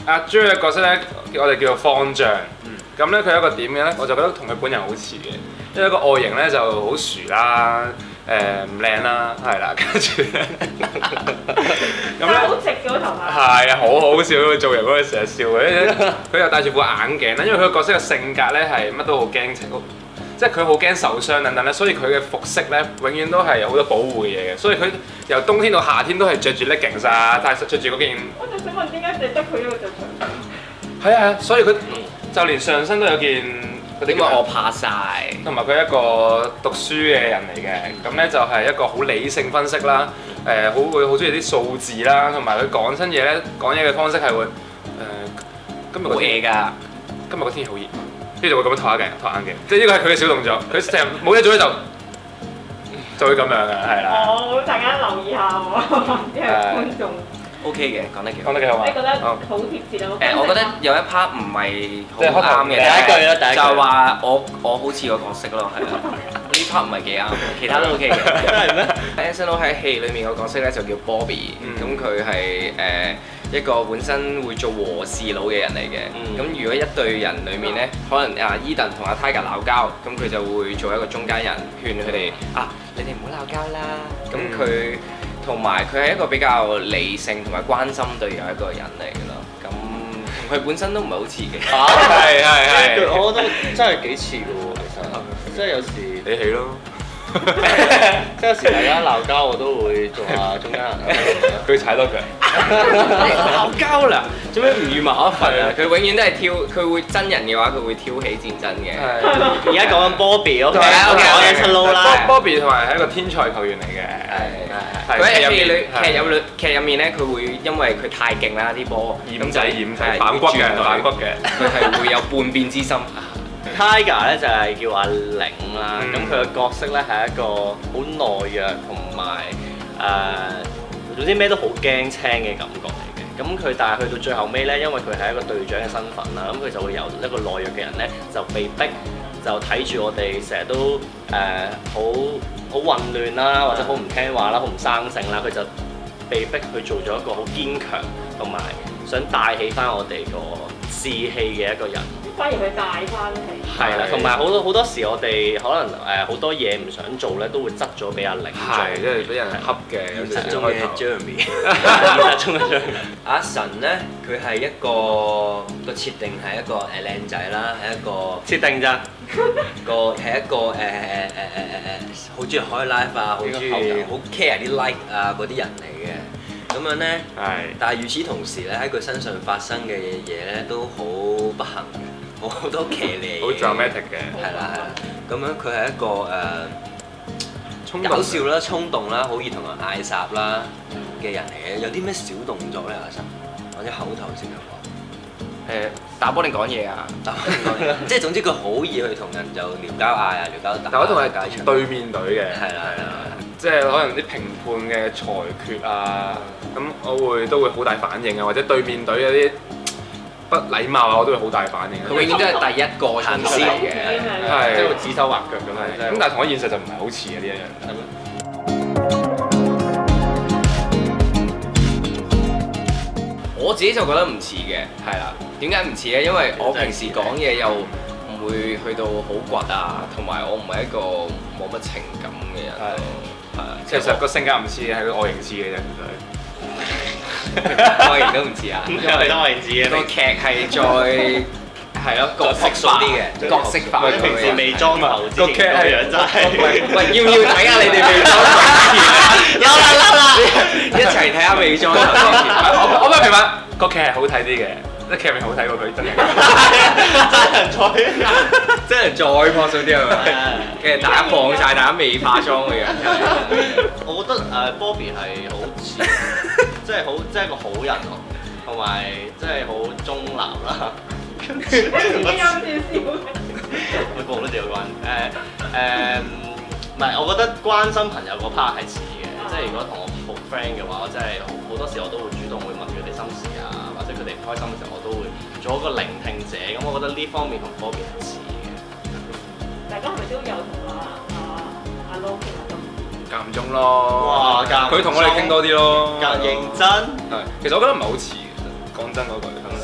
阿 J 嘅角色咧，我哋叫做方丈。咁咧佢有一個點嘅咧，我就覺得同佢本人好似嘅，因為個外形咧就好薯啦，唔靚啦，係啦，跟住咁咧好直嘅個頭髮。 係啊，好好笑佢做人嗰陣成日笑嘅，佢又戴住副眼鏡啦，因為佢個角色嘅性格咧係乜都好驚即係佢好驚受傷等等咧，所以佢嘅服飾咧永遠都係有好多保護嘅嘢嘅，所以佢由冬天到夏天都係着住 leggings 啊，但係着住嗰件。 我就想問點解淨得佢一個着長袖？ 係啊，所以佢就連上身都有件嗰啲。 因為我怕曬， 同埋佢係一個讀書嘅人嚟嘅，咁咧就係一個好理性分析啦，會好中意啲數字啦，同埋佢講親嘢咧，講嘢嘅方式係會今日冇嘢㗎。 今日個天氣好熱，跟住就會咁樣托眼鏡，即係呢個係佢嘅小動作，佢成日冇嘢做咧就會咁樣嘅，係啦。 哦，大家留意下喎，啲係觀眾。 OK 嘅，講得幾好。講得幾好啊！ 你覺得好貼切啊？ 我覺得有一 part 唔係即係好啱嘅， 第一句啦，第一句就係話我好似個角色咯，係啦。呢 part 唔係幾啱，其他都 OK 嘅。 真係咩 ？Anson 喺戲裡面個角色咧就叫 Bobby，咁佢係一個本身會做和事佬嘅人嚟嘅。咁如果一隊人裡面咧，可能Eden 同阿 Tiger 鬧交，咁佢就會做一個中間人，勸佢哋你哋唔好鬧交啦。咁佢同埋佢係一個比較理性同埋關心隊友一個人嚟嘅咯。咁同佢本身都唔係好似嘅。 係。 我覺得真係幾似嘅喎，其實，即係有時你起咯。 即係有時大家鬧交，我都會做下中間人啦。 佢踩多腳。 鬧交啦，做咩唔預埋一份啊？佢永遠都係佢會真人嘅話，佢會挑起戰爭嘅。 而家講緊 Bobby，OK， 講緊出撈啦。 Bobby 同埋係一個天才球員嚟嘅。 佢喺劇入面咧，佢會因為佢太勁啦啲波， 掩仔反骨嘅， 佢係會有叛變之心。 Tiger 咧就係叫阿玲啦，咁佢嘅角色咧係一個好懦弱同埋總之咩都好驚青嘅感覺嚟嘅。咁佢但係去到最後尾咧，因為佢係一個隊長嘅身份啦，咁佢就會由一個懦弱嘅人咧就被逼就睇住我哋成日都好混亂啦，或者好唔聽話啦，好唔生性啦，佢就被逼去做咗一個好堅強同埋想帶起翻我哋個士氣嘅一個人。 反而佢帶翻起。 係啦，同埋好多時我哋可能好多嘢唔想做咧，都會執咗俾阿玲做。 係，即係俾人恰嘅。 現實中嘅 Jeremy， 現實中嘅 Jeremy。 阿神咧，佢係一個設定係一個靚仔啦，係一個設定咋？ 係一個好中意開 live 啊，好中意好 care 啲 like 啊嗰啲人嚟嘅。咁樣咧，但係與此同時咧，喺佢身上發生嘅嘢咧都好不幸嘅，好多騎呢， 好 dramatic 嘅。 係啦。咁樣佢係一個搞笑啦、衝動啦、好易同人嗌霎啦嘅人嚟嘅。有啲咩小動作咧，阿神？或者口頭禪嘅話？ 打波定講嘢啊？ 打波定講嘢，即係總之佢好易去同人就聊交嗌啊、聊交打。 但我同係對面隊嘅。 係啦。 即係可能啲評判嘅裁決啊，咁我都會好大反應啊，或者對面隊有啲不禮貌啊，我都會好大反應。 佢永遠都係第一個行先嘅， 係即係會指手畫腳咁樣。 咁但係同我現實就唔係好似嘅呢一樣。 我自己就覺得唔似嘅，係啦。點解唔似咧？因為我平時講嘢又唔會去到好倔啊，同埋我唔係一個冇乜情感嘅人。係啊， 其實個性格唔似嘅，係個外形似嘅啫，其實。 外形都唔似啊， 因為都外形似嘅。 個劇係再係咯角色化啲嘅，角色化。 平時未裝頭之前個樣真係。 喂，要唔要睇下你哋未裝頭之前？有啦，一齊睇下未裝頭之前。 我咪評判個劇係好睇啲嘅，即係劇面好睇過佢真係。 真係再樸素啲係咪？跟住大家放曬，大家未化妝嘅樣。 我覺得Bobby 係好似，即係一個好人咯，同埋即係好中立啦。 自己有少少。 會報得掉關唔係，我覺得關心朋友嗰 part 係似嘅，即係如果同我好 friend 嘅話，我真係好多時我都會主動會問佢哋心事啊，或者佢哋唔開心嘅時候，我都會做一個聆聽者。咁我覺得呢方面同 Bobby 係似嘅。 大家係咪都有同阿 Lo 傾下心？ 間唔中咯。 哇！ 佢同我哋傾多啲咯。 認真。 係，其實我覺得唔係好似嘅，講真嗰句。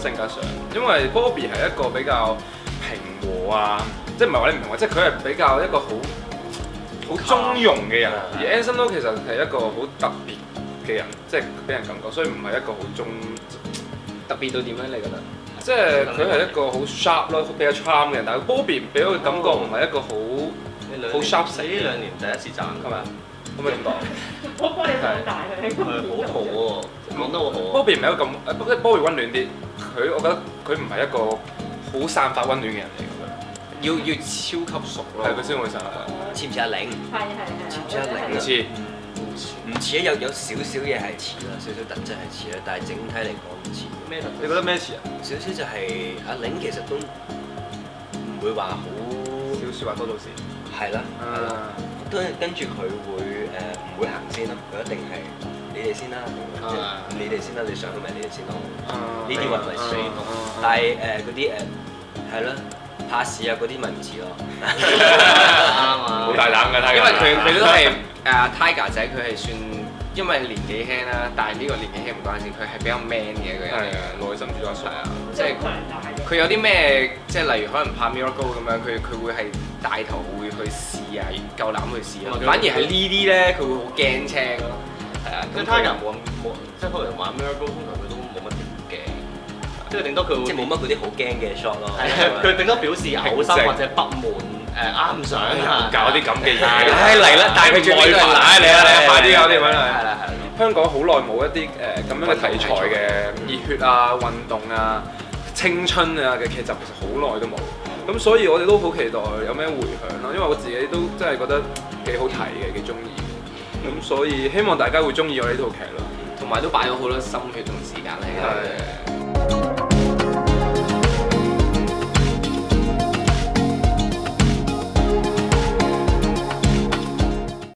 性格上，因為 Bobby 係一個比較平和啊，即係唔係話你唔平和，即係佢係比較一個好中庸嘅人，而 Anson Lo 其實係一個好特別嘅人，即係俾人感覺，所以唔係一個好特別到點樣？你覺得？ 即係佢係一個好 sharp 咯，比較 charm 嘅人，但係 Bobby 俾我嘅感覺唔係一個好 sharp 死。 呢兩年第一次賺係咪啊？可唔可以咁講？ 我幫你放大佢喺好好喎，講得好好。 Bobby 唔係一個咁，Bobby 温暖啲，我覺得佢唔係一個好散發温暖嘅人嚟嘅。 要超級熟咯， 係佢先會散發。 似唔似阿玲？似唔似阿玲？ 唔似， 唔似啊！有少少嘢係似啦，少少特質係似啦，但係整體嚟講唔似。 咩？ 你覺得咩似啊？ 少少就係阿玲其實都唔會話好少説話多到時。 係啦，係啦。跟住佢會唔會行先咯？佢一定係你哋先啦，你哋先啦，你上去咪你哋先咯。呢啲話咪先咯。但係嗰啲係咯。拍市啊嗰啲咪唔似咯， 啱啊！ 好大膽㗎， 因為佢都係Tiger 仔，佢係算因為年紀輕啦，但係呢個年紀輕唔關事，佢係比較 man 嘅一個人嚟嘅，內心主宰係啊，即係佢有啲咩，即係例如可能拍 Miracle 咁樣，佢會係帶頭會去試啊，夠膽去試啊，反而係呢啲咧，佢會好驚青咯，係啊， 即係 Tiger 冇，即係可能玩 Miracle 通常佢都冇乜點驚。即係頂多佢會即係冇乜嗰啲好驚嘅 shot 咯。 佢頂多表示嘔心或者不滿，啱唔想搞啲咁嘅嘢。 唉嚟啦，但係佢最尾都係嚟嚟啊！快啲搞掂啦！ 係啦。 香港好耐冇一啲咁樣嘅題材嘅熱血啊、運動啊、青春啊嘅劇集，其實好耐都冇。咁所以我哋都好期待有咩迴響咯，因為我自己都真係覺得幾好睇嘅，幾中意。咁所以希望大家會中意我呢套劇咯， 同埋都擺咗好多心血同時間喺度。